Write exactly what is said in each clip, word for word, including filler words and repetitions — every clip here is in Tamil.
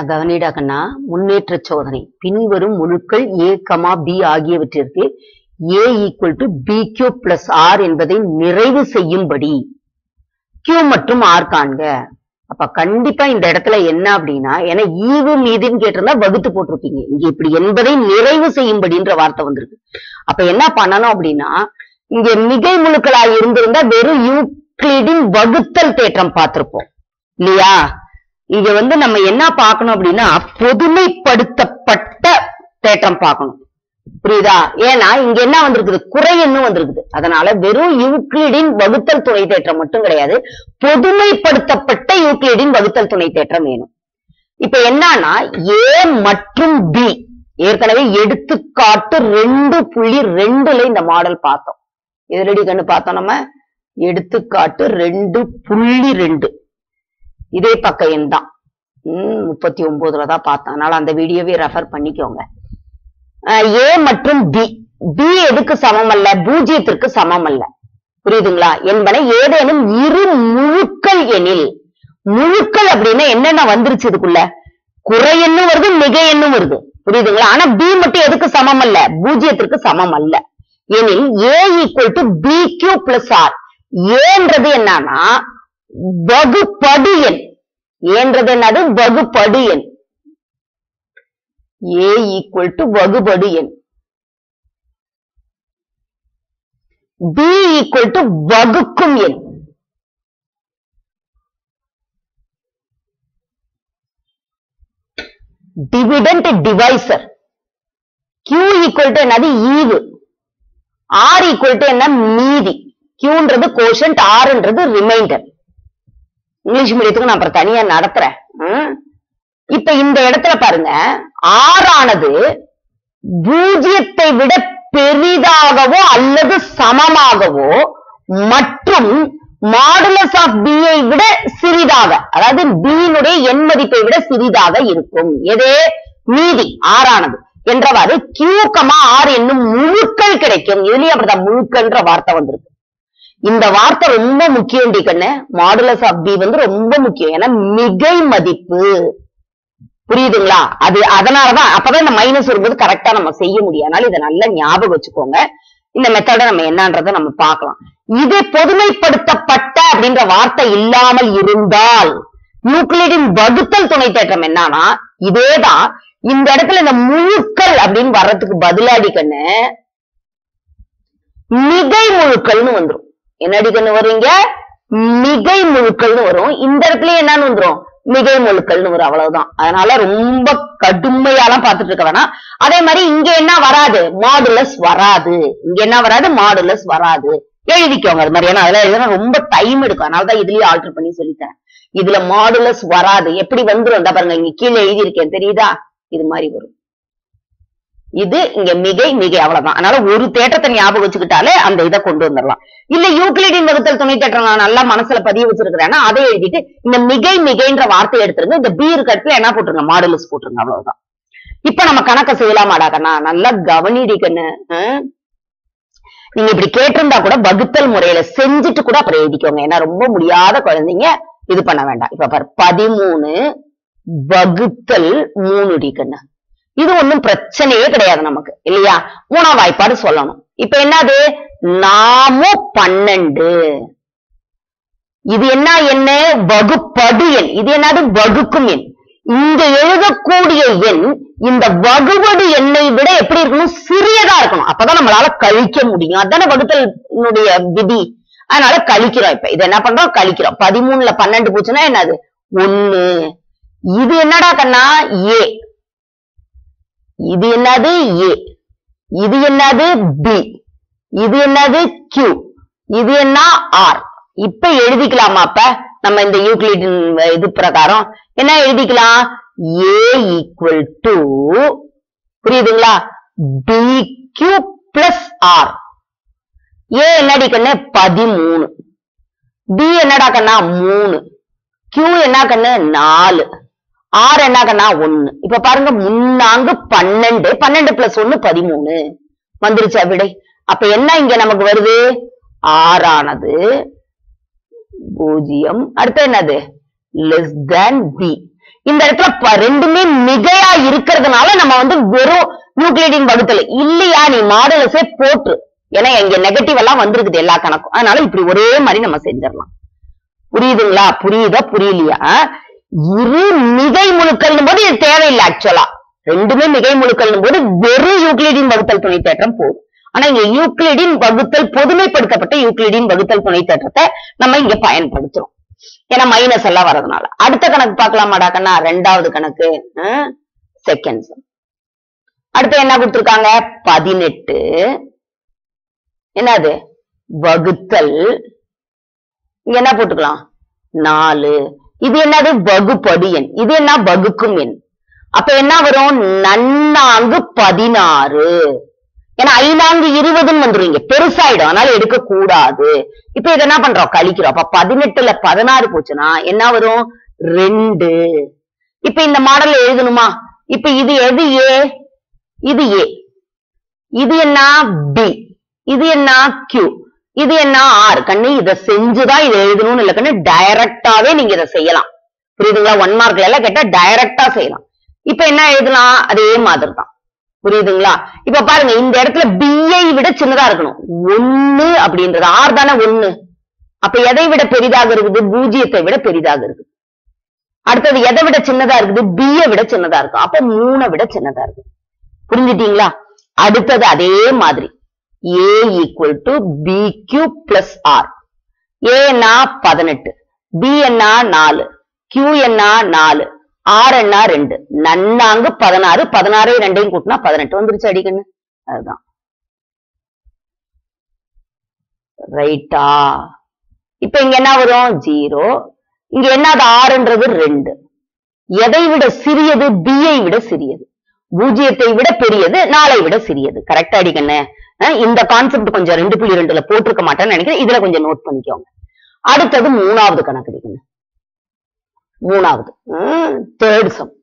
கவனிடா கண்ணா, முன்னேற்ற சோதனை பின்வரும் முழுக்கள் a, b ஆகியவற்றிற்கு a equal to bq plus r என்பதை நிறைவு செய்யும்படி q மற்றும் r காண்க. அப்ப கண்டிப்பா இந்த இடத்துல என்ன அப்படின்னா, ஏன்னா ஈவு மீதுன்னு கேட்டிருந்தா வகுத்து போட்டிருப்பீங்க. இங்க இப்படி என்பதை நிறைவு செய்யும்படின்ற வார்த்தை வந்திருக்கு. அப்ப என்ன பண்ணணும் அப்படின்னா, இங்க மிகை முழுக்களாக இருந்திருந்தா வெறும் யூக்ளிடின் வகுத்தல் தேற்றம் பார்த்திருப்போம் இல்லையா? இங்க வந்து நம்ம என்ன பார்க்கணும் அப்படின்னா, பொதுமைப்படுத்தப்பட்ட தேற்றம் பார்க்கணும். புரியுதா? ஏன்னா இங்க என்ன வந்திருக்குது, குறை எண்ணும் வந்திருக்குது. அதனால வெறும் யூக்ளிடின் வகுத்தல் துணை தேற்றம் மட்டும் கிடையாது, பொதுமைப்படுத்தப்பட்ட யூக்ளிடின் வகுத்தல் துணை தேற்றம் வேணும். இப்ப என்னன்னா, ஏ மற்றும் பி ஏற்கனவே எடுத்துக்காட்டு ரெண்டு புள்ளி ரெண்டுல இந்த மாடல் பார்த்தோம். எதிரடி கண்ணு பார்த்தோம் நம்ம, எடுத்துக்காட்டு ரெண்டு புள்ளி ரெண்டு இதே பக்க எண் தான். உம் முப்பத்தி ஒன்பதுல தான் பார்த்தோம். அதனால அந்த வீடியோவை ரெஃபர் பண்ணிக்கோங்க. ஏ மற்றும் பி பி எதுக்கு சமம் அல்ல, பூஜ்ஜியத்திற்கு சமம் அல்ல. புரியுதுங்களா? என்பன ஏதேனும் இரு முழுக்கள் எனில், முழுக்கள் அப்படின்னா என்னென்ன வந்துருச்சு இதுக்குள்ள, குறை எண்ணும் வருது, மிகை எண்ணும் வருது. புரியுதுங்களா? ஆனா பி மட்டும் எதுக்கு சமம் அல்ல, பூஜ்ஜியத்திற்கு சமம் அல்ல எனில் A equal to B Q plus R. ஏன்றது என்னன்னா வகுப்படு எண். ஏன்றது என்னது, வகுப்படு எண். A equal to வகுபடு எண். B equal to வகுக்கும் எண். Dividend divisor. Q equal to என்னது, ஈவு. R equal to என்ன, மீதி. Qன்றது கோஷன்ட், Rன்றது ரிமைண்டர். இங்கிலீஷ் மீடியத்துக்கு நான் அப்புறம் தனியா நடத்துறேன். இப்ப இந்த இடத்துல பாருங்க, ஆறானது பூஜ்ஜியத்தை விட பெரிதாகவோ அல்லது சமமாகவோ மற்றும் மாடுலஸ் ஆஃப் b ஐ விட சிறிதாக, அதாவது b னுடைய எண் மதிப்பை விட சிறிதாக இருக்கும். எதே, மீதி ஆறானது என்றவாறு q, r என்னும் முழுக்கள் கிடைக்கும். இதுலயும் அப்படிதான் முழுக்கன்ற வார்த்தை வந்திருக்கு. இந்த வார்த்தை ரொம்ப முக்கியம் டி கண்ணு. மாடுலஸ் ஆஃப் b வந்து ரொம்ப முக்கியம். ஏன்னா மிகை மதிப்பு. புரியுதுங்களா? அது அதனாலதான் அப்பதான் இந்த மைனஸ் வரும்போது கரெக்டா நம்ம செய்ய முடியும். அதனால இதை நல்லா ஞாபகம் வச்சுக்கோங்க. இந்த மெத்தட நம்ம என்னன்றதை நம்ம பார்க்கலாம். இது பொதுமைப்படுத்தப்பட்ட அப்படின்ற வார்த்தை இல்லாமல் இருந்தால் யூக்ளிடின் வகுத்தல் துணை தேற்றம் என்னன்னா இதேதான். இந்த இடத்துல இந்த முழுக்கள் அப்படின்னு வர்றதுக்கு பதிலாடி கண்ணு மிகை முழுக்கள்னு வந்துரும். என்னடி கண்ணு வருவீங்க, மிகை முழுக்கள்னு வரும். இந்த இடத்துல என்னன்னு வந்துரும், மிகை முழுக்கள்னு வரும். அவ்வளவுதான். அதனால ரொம்ப கடுமையாலாம் பார்த்துட்டு இருக்க வேணாம். அதே மாதிரி இங்க என்ன வராது, மாடுலஸ் வராது. இங்க என்ன வராது, மாடுலஸ் வராது. எழுதிக்கோங்க அது மாதிரி. ஏன்னா அதெல்லாம் எழுதுனா ரொம்ப டைம் எடுக்கும். அதனாலதான் இதுலயே ஆல்டர் பண்ணி சொல்லித்தரேன். இதுல மாடுலஸ் வராது. எப்படி வந்துரும், இந்த பாருங்க இங்க கீழே எழுதி இருக்கேன் தெரியுதா, இது மாதிரி வரும். இது இங்க மிகை மிகை அவ்வளவுதான். அதனால ஒரு தேற்றத்தை ஞாபகம் வச்சுக்கிட்டாலே அந்த இதை கொண்டு வந்துடலாம். இல்ல யூக்ளிடின் வகுத்தல் துணை தேற்றம் நான் நல்லா மனசுல பதிய வச்சிருக்கிறேன்னா அதை எழுதிட்டு இந்த மிகை மிகைன்ற வார்த்தையை எடுத்துருங்க. இந்த பி இருக்கிறதுல என்ன போட்டுருங்க, மாடுலஸ் போட்டுருங்க. அவ்வளவுதான். இப்ப நம்ம கணக்க செய்யலாமாடா கண்ணா, நல்லா கவனிடி கண்ணு. நீங்க இப்படி கேட்டிருந்தா கூட வகுத்தல் முறையில செஞ்சுட்டு கூட அப்புறம் எழுதிக்கோங்க. ஏன்னா ரொம்ப முடியாத குழந்தைங்க இது பண்ண வேண்டாம். இப்ப பாரு, பதிமூணு வகுத்தல் மூணு டி கண்ணு. இது ஒண்ணும் பிரச்சனையே கிடையாது நமக்கு இல்லையா? மூணாம் வாய்ப்பாடு சொல்லணும். இப்ப என்னது, நாமும் பன்னெண்டு. இது என்ன என்ன, வகுப்படு எண். இது என்னது, வகுக்கும் எண். இங்க எழுதக்கூடிய எண் இந்த வகுபடு எண்ணை விட எப்படி இருக்கணும், சிறியதா இருக்கணும். அப்பதான் நம்மளால கழிக்க முடியும். அதான வகுத்தல் விதி. அதனால கழிக்கிறோம். இப்ப இது என்ன பண்றோம், கழிக்கிறோம். பதிமூணுல பன்னெண்டு போச்சுன்னா என்னது, ஒண்ணு. இது என்னடா கண்ணா, ஏ. இது என்னது, ஏ. இது என்னது, பி. இது என்னது, கியூ. இது என்ன, ஆர். இப்ப எழுதிக்கலாமா? அப்ப நம்ம இந்த யூக்ளிடின் இது பிரகாரம் என்ன எழுதிக்கலாம், ஏ ஈக்குவல் டு, புரியுதுங்களா, B Q plus R. A என்னடி கண்ணு, பதிமூணு. பி என்னடா கண்ணா, மூணு. கியூ என்ன கண்ணு, நாலு. ஆறு என்ன கண்ணா, ஒண்ணு. இப்ப பாருங்க, முன்னாங்கு பன்னெண்டு, பன்னெண்டு பிளஸ் ஒண்ணு பதிமூணு வந்துருச்சா விடை. அப்ப என்ன இங்க நமக்கு வருது, ஆறானது பூஜ்ஜியம். அடுத்து என்னது, லெஸ் தேன் பி. இந்த இடத்துல ரெண்டுமே மிகையா இருக்கிறதுனால நம்ம வந்து வெறும் யூக்ளிடின் வகுத்தல் இல்லையா, நீ மாடுலஸே போட்டு, ஏன்னா இங்க நெகட்டிவ் எல்லாம் வந்திருக்குது எல்லா கணக்கும், அதனால இப்படி ஒரே மாதிரி நம்ம செஞ்சிடலாம். புரியுதுங்களா? புரியுதா புரியலையா? இரு மிகை முழுக்கள் போது இது தேவையில்லை. ஆக்சுவலா ரெண்டுமே மிகை முழுக்கள் போது வெறும் யூக்ளிடின் வகுத்தல் துணை தேற்றம் போதும். ஆனா இங்க யூக்ளிடின் வகுத்தல் பொதுமைப்படுத்தப்பட்ட யூக்ளிடின் வகுத்தல் துணை தேற்றத்தை நம்ம இங்க பயன்படுத்துறோம், ஏன்னா மைனஸ் எல்லாம் வர்றதுனால. அடுத்த கணக்கு பார்க்கலாமாடா கண்ணா? ரெண்டாவது கணக்கு செகண்ட்ஸ். அடுத்து என்ன கொடுத்திருக்காங்க? பதினெட்டு என்னது வகுத்தல், இங்க என்ன போட்டுக்கலாம்? நாலு. இது என்னது? வகுப்படு எண். இது என்ன? வகுக்கும் எண். அப்ப என்ன வரும்? நன்னாங்கு பதினாறு. ஏன்னா ஐநான்கு இருபதுன்னு வந்துருவீங்க, பெருசாயிடும், அதனால எடுக்க கூடாது. இப்ப இதை என்ன பண்றோம்? கழிக்கிறோம். அப்ப பதினெட்டுல பதினாறு போச்சுன்னா என்ன வரும்? ரெண்டு. இப்ப இந்த மாடல்ல எழுதணுமா? இப்ப இது எது? ஏ. இது ஏ. இது என்ன? பி. இது என்ன? கியூ. இது என்ன? ஆர். கண்ணு இதை செஞ்சுதான் இதை எழுதணும்னு இல்ல கண்ணு, டைரக்டாவே நீங்க இதை செய்யலாம். புரியுதுங்களா? ஒன் மார்க்ல எல்லாம் கேட்டா டைரக்டா செய்யலாம். இப்ப என்ன எழுதலாம்? அதே மாதிரி தான். புரியுதுங்களா? இப்ப பாருங்க, இந்த இடத்துல பிஐ விட சின்னதா இருக்கணும். ஒண்ணு அப்படின்றது ஆர் தானே ஒண்ணு. அப்ப எதை விட பெரிதாக இருக்குது? பூஜ்ஜியத்தை விட பெரிதாக இருக்குது. அடுத்தது எதை விட சின்னதா இருக்குது? பிஐ விட சின்னதா இருக்கும். அப்ப மூணை விட சின்னதா இருக்கு. புரிஞ்சுட்டீங்களா? அடுத்தது அதே மாதிரி A equal to B Q plus R. A என்ன? பதினெட்டு. பி என்ன? நாலு. கியூ என்ன? நாலு. ஆர் என்ன? ரெண்டு. நன்னாங்கு பதினாறு. பதினாறு ரெண்டையும் கூட்டினா பதினெட்டு வந்துருச்சு அடிக்கணும். அதுதான் ரைட்டா. இப்ப இங்க என்ன வரும்? ஜீரோ. இங்க என்னது? ஆறுன்றது ரெண்டு. எதை விட சிறியது? பிஐ விட சிறியது. பூஜ்ஜியத்தை விட பெரியது, நாளை விட சிறியது. கரெக்டா அடிக்கண்ணே? இந்த கான்செப்ட் கொஞ்சம் ரெண்டு புள்ளி ரெண்டுல போட்டிருக்க மாட்டேன்னு நினைக்கிறேன், இதுல கொஞ்சம் நோட் பண்ணிக்கோங்க. அடுத்தது மூணாவது கணக்கு அடிக்கணும். மூணாவது தேர்ட் சம்.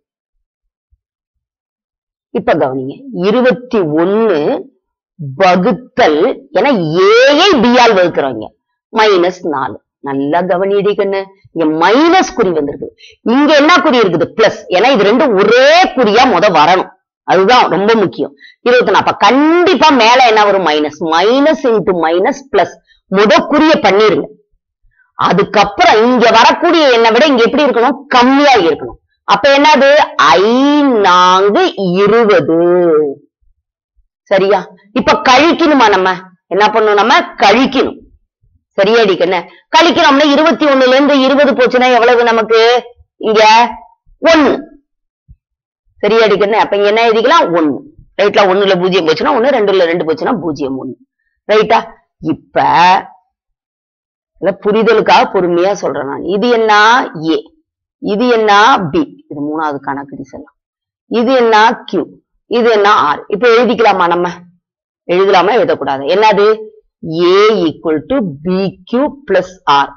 இப்ப கவனிங்க, இருபத்தி ஒன்னு வகுத்தல் என ஏஐ பியால் வகுக்கிறோங்க மைனஸ் நாலு. நல்லா கவனிடிக்கண்ணு, இங்க மைனஸ் குறி வந்திருக்கு, இங்க என்ன குறி இருக்குது? பிளஸ். ஏன்னா இது ரெண்டும் ஒரே குறியா முத வரணும், அதுதான் ரொம்ப முக்கியம். இருபத்தி நாலு. அப்ப கண்டிப்பா மேல என்ன வரும்? Minus. Minus into minus plus. முத குறிய பண்ணிருங்க. அதுக்கப்புறம் இங்க வரக்கூடிய எண்ணை விட இங்க எப்படி இருக்கணும்? கம்மியா இருக்கணும். அப்ப என்னது? ஐநான்கு இருபது. சரியா? இப்ப கழிக்கணுமா? நம்ம என்ன பண்ணணும்? நம்ம கழிக்கணும். சரியாடிக்கண்ண? கழிக்கிறோம்னா இருபத்தி ஒண்ணுல இருந்து இருபது போச்சுன்னா எவ்வளவு நமக்கு? இங்க ஒண்ணு. சரியாடிக்கண்ண? அப்ப இங்க என்ன எழுதிக்கலாம்? ஒண்ணு. ரைட்ல? ஒண்ணுல பூஜ்ஜியம் போச்சுன்னா ஒண்ணு, ரெண்டுல ரெண்டு போச்சுன்னா பூஜ்ஜியம் ஒண்ணு. ரைட்டா? இப்ப புரிதலுக்காக பொறுமையா சொல்றேன் நான். இது என்ன? ஏ. இது என்ன? பி. இது மூணாவது கணக்கு சொல்லலாம். இது என்ன? கியூ. இது என்ன? ஆர். இப்ப எழுதிக்கலாமா? நம்ம எழுதலாமா? எழுதக்கூடாது. என்னது? A equal to B Q plus R.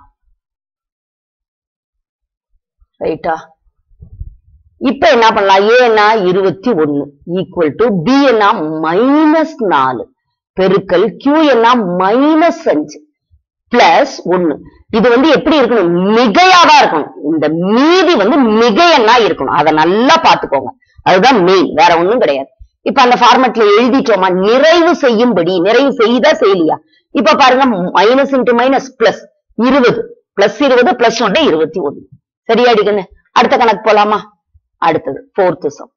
ரைட்டா? இப்ப என்ன பண்ணலாம்? ஏ என்ன? இருபத்தி ஒன்னு ஈக்குவல் டு பி என்ன? மைனஸ் நாலு பெருக்கல் கியூ என்ன? மைனஸ் அஞ்சு பிளஸ் ஒன்னு. இது வந்து எப்படி இருக்கணும்? மிகையாதான் இருக்கணும். இந்த மீதி வந்து மிகையன்னா இருக்கணும். அதை நல்லா பாத்துக்கோங்க. அதுதான் மெயின், வேற ஒண்ணும் கிடையாது. இப்ப அந்த ஃபார்மேட்ல எழுதிட்டோமா? நிறைவு செய்யும்படி. நிறைவு செய்தா செய்யலையா? இப்ப பாருங்க, மைனஸ் இன்டு மைனஸ் பிளஸ் இருபது பிளஸ் இருபது பிளஸ் ஒன்னு இருபத்தி ஒன்னு. சரியாடிக்கண்ணு? அடுத்த கணக்கு போலாமா? அடுத்தது ஃபோர்த் சம்.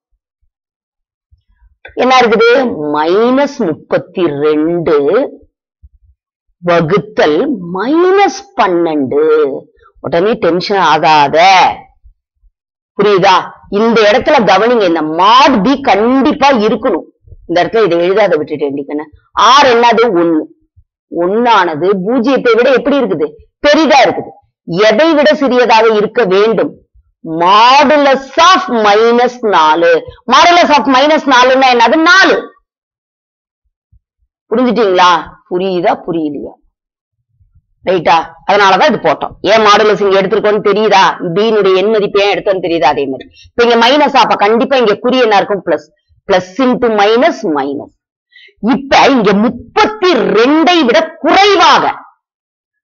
என்ன இருக்குது? மைனஸ் முப்பத்தி ரெண்டு வகுத்தல் மைனஸ் பன்னெண்டு. உடனே டென்ஷன் ஆகாத. புரியுதா? இந்த இடத்துல கவனிங்க, இந்த மாட் பி கண்டிப்பா இருக்கணும். இந்த இடத்துல இதை எழுதாத விட்டுட்டு ஆர் என்னது? ஒண்ணு. ஒன்னானது பூஜ்ஜியத்தை விட எப்படி இருக்குது? பெரிதா இருக்குது. எதை விட சிறியதாக இருக்க வேண்டும்? மாடுலஸ் ஆஃப் மைனஸ் நாலு. மாடுலஸ் ஆஃப் மைனஸ் நாலுன்னா என்னது? நாலு. புரிஞ்சுட்டீங்களா? புரியுதா புரியலையா? ரைட்டா? அதனாலதான் இது போட்டோம். ஏன் மாடுலஸ் இங்க எடுத்திருக்கோம்னு தெரியுதா? பீனுடைய எண் மதிப்பு ஏன் எடுத்தோம்னு தெரியுதா? அதே மாதிரி இப்ப இங்க மைனஸ், அப்ப கண்டிப்பா இங்க குறி என்ன இருக்கும்? Plus. Plus into minus minus. இப்ப இங்க முப்பத்தி ரெண்டை விட குறைவாக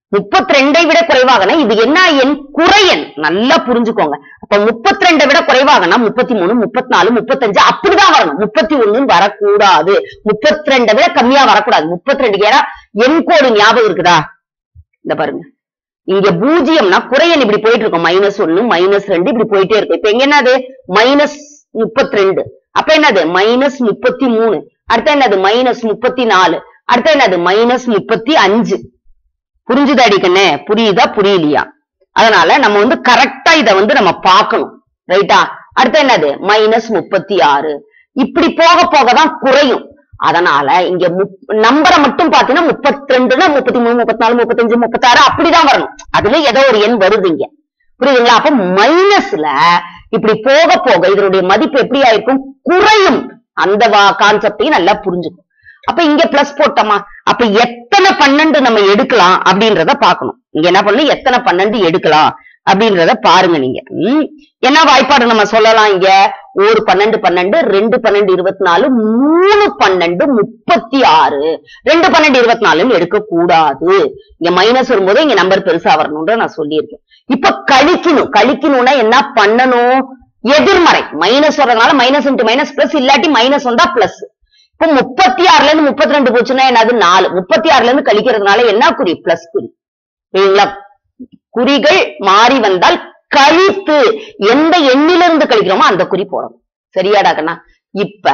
முப்பத்தி ரெண்டை விட குறைவாகனா இது என்ன எண்? குறையன். நல்லா புரிஞ்சுக்கோங்க. அப்ப முப்பத்தி ரெண்டை விட குறைவாகனா முப்பத்தி மூணு முப்பத்தி நாலு முப்பத்தஞ்சு அப்படிதான் வரணும். முப்பத்தி ஒண்ணு வரக்கூடாது. முப்பத்தி ரெண்டை விட கம்மியா வரக்கூடாது. முப்பத்தி ரெண்டு ஏன்னா எண் கோடு ஞாபகம் இருக்குதா? இந்த பாருங்க, இங்க பூஜ்ஜியம்னா குறையன் இப்படி போயிட்டு இருக்கும். மைனஸ் ஒண்ணு மைனஸ் ரெண்டு இப்படி போயிட்டே இருக்கும். இப்ப எங்க என்னது? மைனஸ் முப்பத்தி ரெண்டு. அப்ப என்னது? மைனஸ் முப்பத்தி மூணு. அடுத்த என்னது? மைனஸ் முப்பத்தி நாலு. அடுத்த என்னது? மைனஸ் முப்பத்தி அஞ்சு. புரிஞ்சுதா அடிக்கண்ணே? புரியுதா புரியலையா? அதனால நம்ம வந்து கரெக்டா இத வந்து நம்ம பார்க்கணும். ரைட்டா? அடுத்து என்னது? மைனஸ் முப்பத்தி ஆறு. இப்படி போக போகதான் குறையும். அதனால இங்க நம்பரை மட்டும் பாத்தீங்கன்னா முப்பத்தி ரெண்டுனா முப்பத்தி மூணு முப்பத்தி நாலு முப்பத்தஞ்சு முப்பத்தி ஆறு அப்படிதான் வரணும். அதுல ஏதோ ஒரு எண் வருது இங்க. புரியுதுங்களா? அப்ப மைனஸ்ல இப்படி போக போக இதனுடைய மதிப்பு எப்படி ஆயிருக்கும்? குறையும். அந்த கான்செப்டையும் நல்லா புரிஞ்சுக்கும். அப்ப இங்க பிளஸ் போட்டோமா? அப்ப எத்தனை பன்னெண்டு நம்ம எடுக்கலாம் அப்படின்றத பாக்கணும். இங்க என்ன பண்ணணும்? எத்தனை பன்னெண்டு எடுக்கலாம் அப்படின்றத பாருங்க நீங்க. உம் என்ன வாய்ப்பாடு நம்ம சொல்லலாம்? இங்க ஒரு பன்னெண்டு பன்னெண்டு, ரெண்டு பன்னெண்டு இருபத்தி நாலு, மூணு பன்னெண்டு முப்பத்தி ஆறு. ரெண்டு பன்னெண்டு இருபத்தி நாலுன்னு எடுக்க கூடாது. இங்க மைனஸ் வரும்போது இங்க நம்பர் பெருசா வரணும்ன்ற நான் சொல்லியிருக்கேன். இப்ப கழிக்கணும். கழிக்கணும்னா என்ன பண்ணணும்? எதிர்மறை. மைனஸ் வர்றதுனால மைனஸ் இன்டு மைனஸ் பிளஸ், இல்லாட்டி மைனஸ் வந்தா பிளஸ். இப்ப முப்பத்தி ஆறுல இருந்து முப்பத்தி ரெண்டு போச்சுன்னா என்னது? நாலு. முப்பத்தி ஆறுல இருந்து கழிக்கிறதுனால என்ன குறி? பிளஸ் குறி. சரிங்களா? குறிகள் மாறி வந்தால் கழித்து எந்த எண்ணிலிருந்து கழிக்கிறோமோ அந்த குறி போடணும். சரியாடா கண்ணா? இப்ப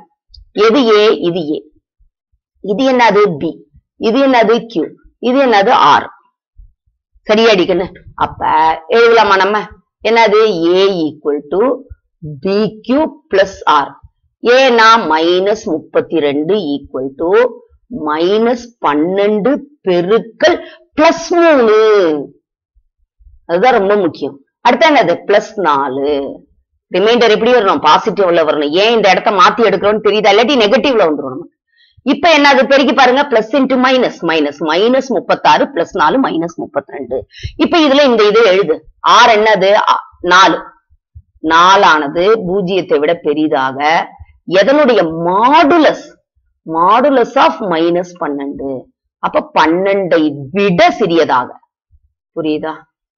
எது ஏ? இது ஏ. இது என்னது? பி. இது என்னது? கியூ. இது என்னது? ஆர். சரியாடிக்கண்ணு? அப்ப எழுதலாமா நம்ம? என்னது? A equal to B Q plus R. ஏன்னா மைனஸ் முப்பத்தி ரெண்டு ஈக்குவல் டு மைனஸ் பன்னெண்டு பெருக்கல் பிளஸ் மூணு. அதுதான் ரொம்ப முக்கியம். அடுத்த என்னது? பிளஸ் நாலு. ரிமைண்டர் எப்படி வரணும்? பாசிட்டிவ்ல வரணும். ஏன் இந்த இடத்த மாத்தி எடுக்கிறோம்னு தெரியுதா? இல்லாட்டி நெகட்டிவ்ல வந்துடும் நம்ம. இப்ப என்னது? பெருக்கி பாருங்க. Plus into minus minus minus முப்பத்தாறு பிளஸ் நாலு மைனஸ் முப்பத்தி ரெண்டு. இப்ப இதுல இந்த இது எழுது. ஆறு என்னது? நாலு. நாலானது பூஜ்ஜியத்தை விட பெரிதாக எதனுடைய மாடுலஸ்? மாடுலஸ் ஆஃப் மைனஸ் பன்னெண்டு. அப்ப பன்னெண்டை விட சிறியதாக. புரியுதா?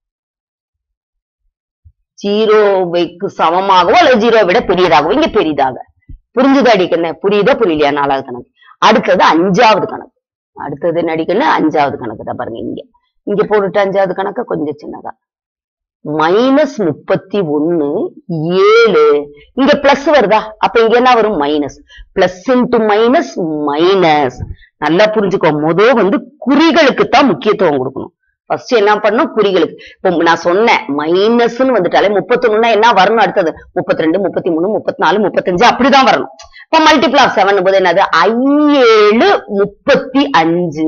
ஜீரோவைக்கு சமமாகவோ அல்லது ஜீரோவை விட பெரியதாகவோ. இங்க பெரிதாக. புரிஞ்சுதா அடிக்கண்ண? புரியுதா புரியலையா? நாலாவது கணக்கு. அடுத்தது அஞ்சாவது கணக்கு. அடுத்தது என்ன அடிக்கண்ண? அஞ்சாவது கணக்கு தான் பாருங்க. இங்க இங்க போட்டுட்டு அஞ்சாவது கணக்க கொஞ்சம் சின்னதா. மைனஸ் முப்பத்தி ஒண்ணு ஏழு. இங்க பிளஸ் வருதா? அப்ப இங்க என்ன வரும்? Minus. Plus into minus minus. நல்லா புரிஞ்சுக்கோ. முதல் வந்து குறிகளுக்கு தான் முக்கியத்துவம் கொடுக்கணும். ஃபர்ஸ்ட் என்ன பண்ணணும்? குறிகளுக்கு. இப்போ நான் சொன்னேன் மைனஸ்ன்னு வந்துட்டாலே முப்பத்தி ஒண்ணுனா என்ன வரணும்? அடுத்தது முப்பத்தி ரெண்டு முப்பத்தி மூணு முப்பத்தி நாலு முப்பத்தஞ்சு அப்படிதான் வரணும். இப்ப மல்டிபிள் ஆஃப் செவன் போது என்னது? ஐஏழு முப்பத்தி அஞ்சு.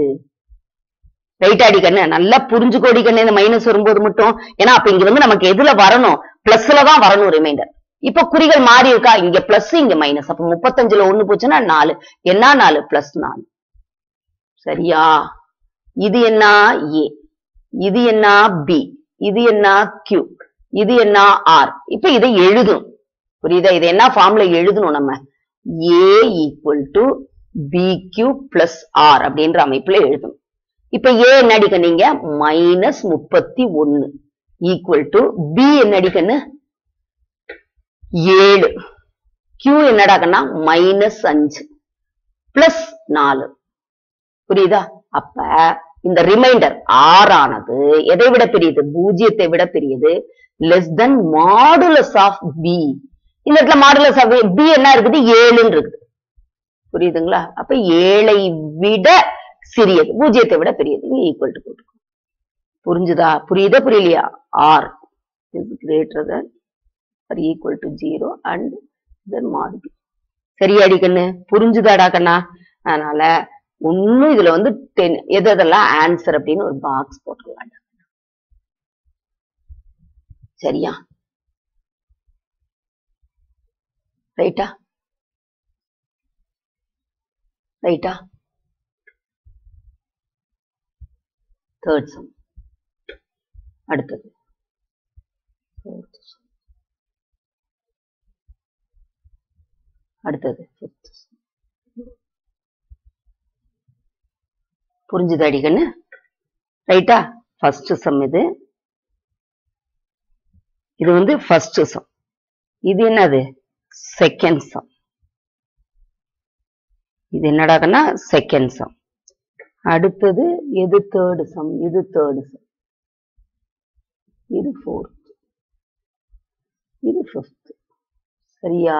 ரைட் அடிக்கண்ணு? நல்லா புரிஞ்சுக்கோடி கண்ணு. இந்த மைனஸ் வரும்போது மட்டும். ஏன்னா அப்ப இங்க வந்து நமக்கு எதுல வரணும்? பிளஸ்ல தான் வரணும் ரிமைண்டர். இப்ப குறிகள் மாறி இருக்கா? இங்க பிளஸ் இங்க மைனஸ். அப்ப முப்பத்தஞ்சுல ஒண்ணு போச்சுன்னா நாலு. என்ன நாலு? பிளஸ் நாலு. சரியா? இது என்ன? ஏ. இது என்ன? பி. இது என்ன? கியூ. இது என்ன? ஆர். இப்ப இதை எழுதணும். புரியுதா? இது என்ன ஃபார்ம்ல எழுதணும் நம்ம? A equal to B Q plus R அப்படின்ற அமைப்புல எழுதணும். இப்ப ஏ என்ன அடிக்கண்ணீங்க? மைனஸ் முப்பத்தி ஒண்ணு ஈக்குவல் டு பி என்ன அடிக்கண்ணு? ஏழு. கியூ என்னடாக்கன்னா? மைனஸ் அஞ்சு பிளஸ் நாலு. புரியுதா? அப்ப இந்த ரிமைண்டர் ஆர் ஆனது எதை விட பெரியது? பூஜ்ஜியத்தை விட பெரியது. Less than modulus of B. இந்த இடத்துல மாடுலஸ் ஆஃப் பி என்ன இருக்குது? ஏழுன்னு இருக்குது. புரியுதுங்களா? அப்ப ஏழை விட சிறியது, பூஜ்ஜியத்தை விட பெரியது. ஈக்குவல் டு போட்டு. புரிஞ்சுதா? புரியுதா புரியலையா? R is greater than R equal to zero and then mod B. சரியாடி கண்ணு? புரிஞ்சுதாடா கண்ணா? அதனால ஒன்னும் இதுல வந்து டென் எது எதெல்லாம் ஆன்சர் அப்படின்னு ஒரு பாக்ஸ் போட்டுக்கலாம். சரியா? ரைட்டா? ரைட்டா? Third sum. அடுத்தது அடுத்தது புரிஞ்சுதாடி கண்ணு? ரைட்டா? ஃபர்ஸ்ட் சம் இது. இது வந்து ஃபர்ஸ்ட் சம். இது என்னது? Second sum. இது என்னடாகன்னா செகண்ட் சம். அடுத்தது எது? Third sum. இது தேர்ட் சம். இது ஃபோர்த். இது ஃபிஃப்த். சரியா?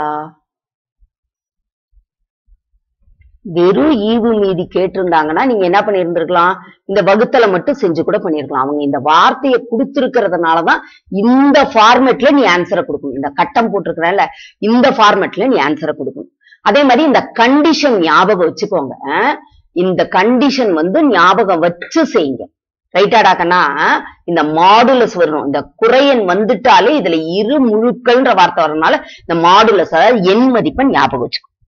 வெறும் ஈவு மீதி கேட்டிருந்தாங்கன்னா நீங்க என்ன பண்ணிருந்திருக்கலாம்? இந்த வகுத்தலை மட்டும் செஞ்சு கூட பண்ணிருக்கலாம். அவங்க இந்த வார்த்தையை கொடுத்திருக்கிறதுனாலதான் இந்த ஃபார்மேட்ல நீ ஆன்சரை கொடுக்கணும். இந்த கட்டம் போட்டிருக்கிறல இந்த ஃபார்மேட்ல நீ ஆன்சரை கொடுக்கணும். அதே மாதிரி இந்த கண்டிஷன் ஞாபகம் வச்சுக்கோங்க. இந்த கண்டிஷன் வந்து ஞாபகம் வச்சு செய்யுங்க. ரைட்டாடாக்கன்னா இந்த மாடுலஸ் வரணும். இந்த குறையன் வந்துட்டாலே இதுல இரு முழுக்கள்ன்ற வார்த்தை வரனால இந்த மாடுலஸ், அதாவது எண் மதிப்பெண் ஞாபகம் வச்சுக்கோ.